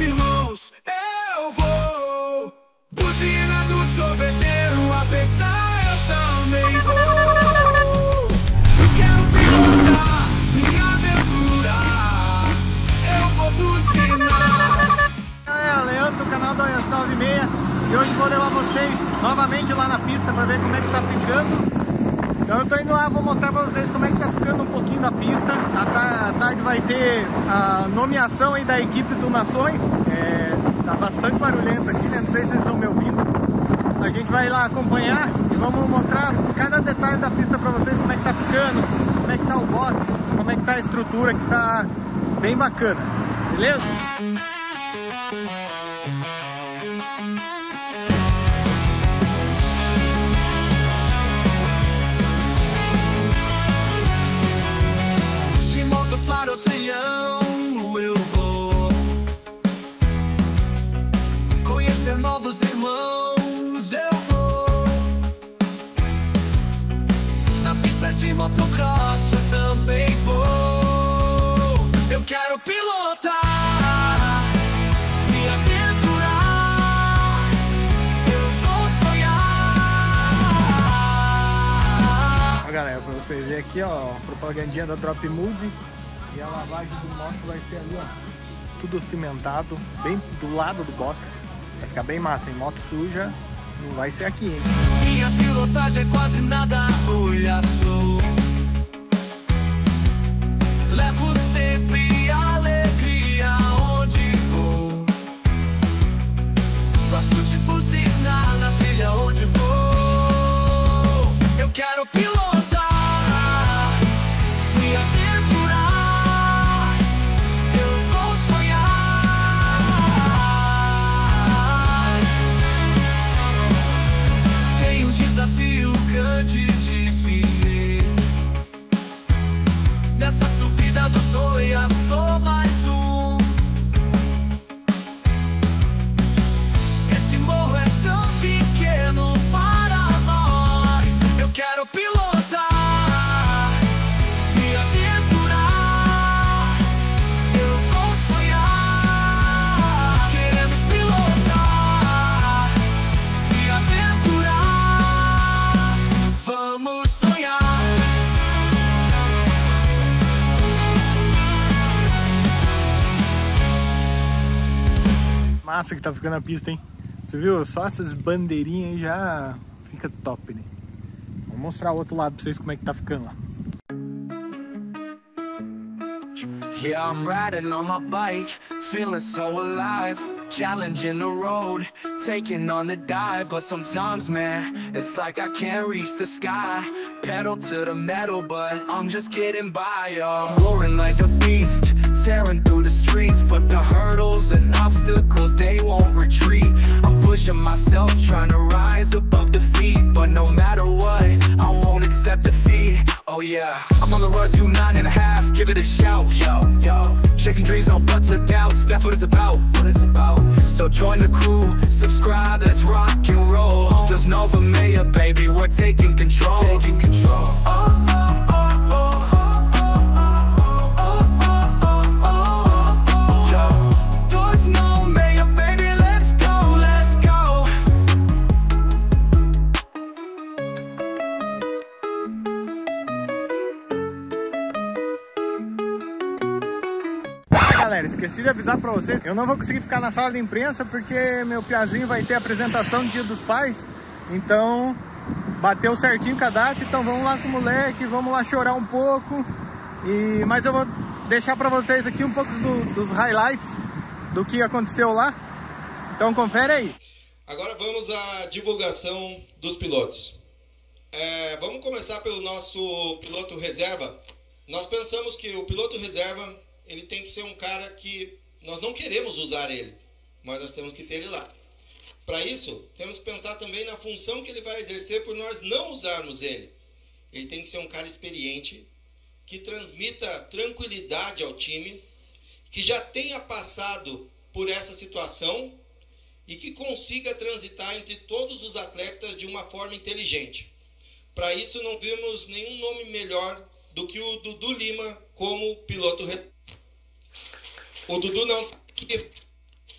irmãos, eu vou. Buzina do sorveteiro, apertar eu também vou. Eu quero pilotar minha aventura, eu vou buzinar. Galera, Leandro do canal da OS 96 e hoje vou levar vocês novamente lá na pista para ver como é que tá ficando. Então eu tô indo lá, vou mostrar para vocês como é que tá ficando um pouquinho da pista. À tarde vai ter a nomeação aí da equipe do Nações. Tá bastante barulhento aqui, né? Não sei se vocês estão me ouvindo. A gente vai lá acompanhar e vamos mostrar cada detalhe da pista para vocês, como é que tá ficando, como é que tá o box, como é que tá a estrutura, que tá bem bacana, beleza? De moto para o triângulo eu vou conhecer novos irmãos, eu vou na pista de motocross eu também vou. Eu quero pilotar, me aventurar, eu vou sonhar. Ó, galera, pra vocês verem aqui, ó, propagandinha da Drop Mood. E a lavagem do moto vai ser ali, ó, tudo cimentado, bem do lado do box. Vai ficar bem massa, hein? Moto suja não vai ser aqui, hein? Minha pilotagem é quase nada, olha só. Levo sempre alegria onde vou. Gosto de buzinar na trilha onde vou. Eu quero pilotar, me aventurar, eu vou sonhar. Tem um desafio grande desviei. Nessa subida do Zoia sou mais um. Esse morro é tão pequeno para nós. Eu quero pilotar, me aventurar, eu vou sonhar. Queremos pilotar, se aventurar, vamos sonhar. Massa que tá ficando a pista, hein? Você viu? Só essas bandeirinhas aí já fica top, né? Vou mostrar o outro lado pra vocês como é que tá ficando lá. Yeah, I'm riding on my bike, feeling so alive, challenging the road, taking on the dive. But sometimes, man, it's like I can't reach the sky. Pedal to the metal, but I'm just getting by, yo. Roaring like a beast, tearing through the streets, but the hurdles and obstacles, they won't retreat. I'm pushing myself, trying to rise above defeat, but no matter what, I won't accept defeat. Oh yeah, I'm on the road to 9.5, give it a shout, yo, yo. Chasing dreams, no buts or doubts, that's what it's about, what it's about. So join the crew, subscribe, let's rock and roll. Just Nova Maya, baby, we're taking control. Taking control. Oh, oh, oh, oh, oh, oh, oh, oh, oh, oh. Yo, there's no Maya, baby, let's go, let's go. Galera, esqueci de avisar pra vocês, eu não vou conseguir ficar na sala de imprensa porque meu piazinho vai ter apresentação do Dia dos Pais. Então, bateu certinho com a data, então vamos lá com o moleque, vamos lá chorar um pouco. Mas eu vou deixar pra vocês aqui um pouco dos highlights do que aconteceu lá. Então confere aí. Agora vamos à divulgação dos pilotos. Vamos começar pelo nosso piloto reserva. Nós pensamos que o piloto reserva, ele tem que ser um cara que nós não queremos usar ele, mas nós temos que ter ele lá. Para isso, temos que pensar também na função que ele vai exercer por nós não usarmos ele. Ele tem que ser um cara experiente, que transmita tranquilidade ao time, que já tenha passado por essa situação e que consiga transitar entre todos os atletas de uma forma inteligente. Para isso, não vimos nenhum nome melhor do que o Dudu Lima como piloto. O Dudu não,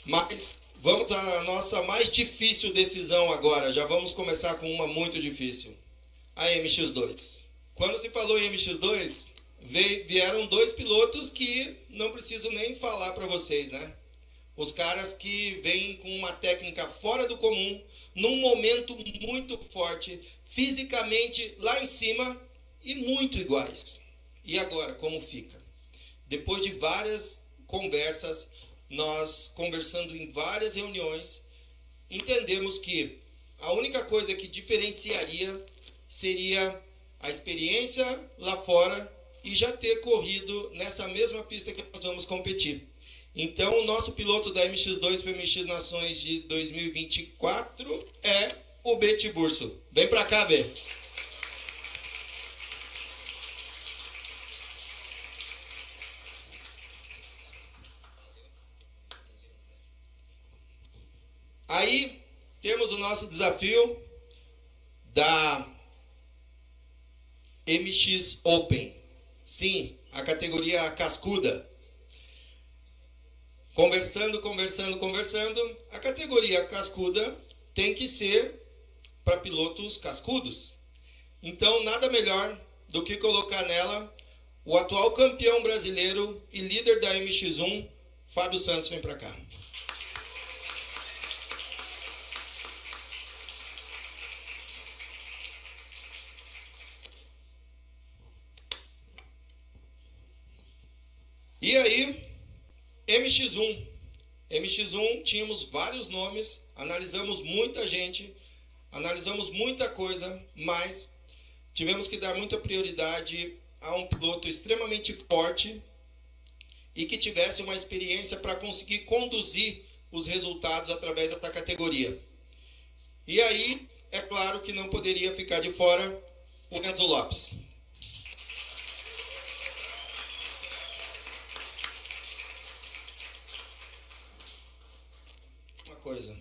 Mas vamos à nossa mais difícil decisão agora. Já vamos começar com uma muito difícil. A MX2. Quando se falou em MX2, vieram dois pilotos que não preciso nem falar para vocês, né? Os caras que vêm com uma técnica fora do comum, num momento muito forte, fisicamente lá em cima e muito iguais. E agora, como fica? Depois de várias conversas, nós conversando em várias reuniões, entendemos que a única coisa que diferenciaria seria a experiência lá fora e já ter corrido nessa mesma pista que nós vamos competir. Então, o nosso piloto da MX2 para MX Nações de 2024 é o B. Tiburcio. Vem pra cá, B. Aí, temos o nosso desafio da MX Open. Sim, a categoria cascuda. Conversando, a categoria cascuda tem que ser para pilotos cascudos. Então, nada melhor do que colocar nela o atual campeão brasileiro e líder da MX1, Fábio Santos. Vem para cá. E aí, MX1. MX1, tínhamos vários nomes, analisamos muita gente, analisamos muita coisa, mas tivemos que dar muita prioridade a um piloto extremamente forte e que tivesse uma experiência para conseguir conduzir os resultados através da categoria. E aí, é claro que não poderia ficar de fora o Enzo Lopes. Coisa.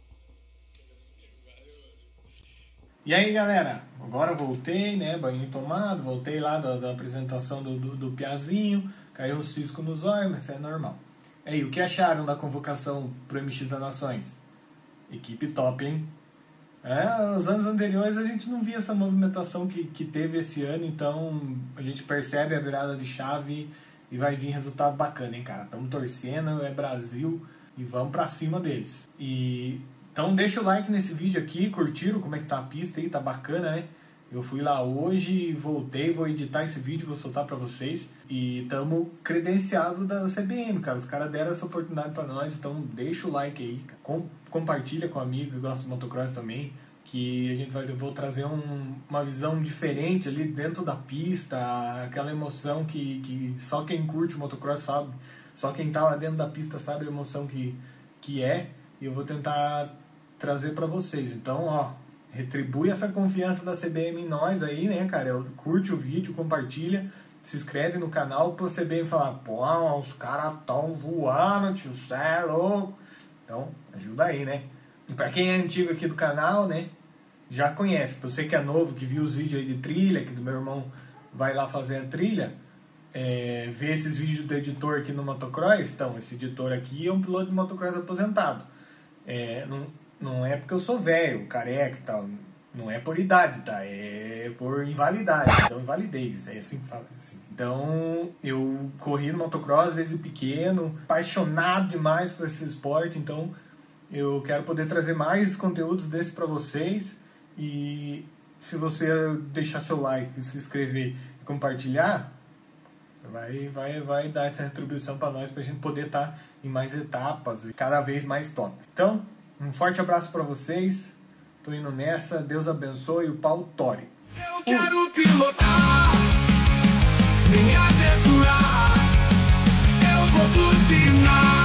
E aí, galera, agora voltei, né, banho tomado, voltei lá da apresentação do Piazinho, caiu um cisco nos olhos, mas isso é normal. E aí, o que acharam da convocação pro MX das Nações? Equipe top, hein? Os anos anteriores a gente não via essa movimentação que teve esse ano, então a gente percebe a virada de chave e vai vir resultado bacana, hein, cara? Estamos torcendo, é Brasil... E vamos pra cima deles. Então deixa o like nesse vídeo aqui, curtiram como é que tá a pista aí, tá bacana, né? Eu fui lá hoje, voltei, vou editar esse vídeo, vou soltar pra vocês. E tamo credenciados da CBM, cara. Os caras deram essa oportunidade pra nós, então deixa o like aí. Compartilha com amigo que gosta de motocross também. Que a gente vou trazer uma visão diferente ali dentro da pista, aquela emoção que só quem curte motocross sabe. Só quem tá lá dentro da pista sabe a emoção que é. E eu vou tentar trazer pra vocês. Então, ó, retribui essa confiança da CBM em nós aí, né, cara? Curte o vídeo, compartilha, se inscreve no canal pra CBM falar, pô, os caras tão voando, tio, cê é louco. Então, ajuda aí, né? E pra quem é antigo aqui do canal, né, já conhece. Pra você que é novo, que viu os vídeos aí de trilha, que do meu irmão vai lá fazer a trilha... ver esses vídeos do editor aqui no motocross. Então, esse editor aqui é um piloto de motocross aposentado. Não é porque eu sou velho, careca e tal, não é por idade, tá? É por invalidade, então invalidez, é assim que fala assim. Então, eu corri no motocross desde pequeno, apaixonado demais por esse esporte, então eu quero poder trazer mais conteúdos desse pra vocês. E se você deixar seu like, se inscrever e compartilhar, vai dar essa retribuição para nós, pra gente poder estar em mais etapas e cada vez mais top. Então, um forte abraço para vocês. Tô indo nessa. Deus abençoe. O Paulo Tore. Eu quero pilotar, me aventurar. Eu vou buzinar.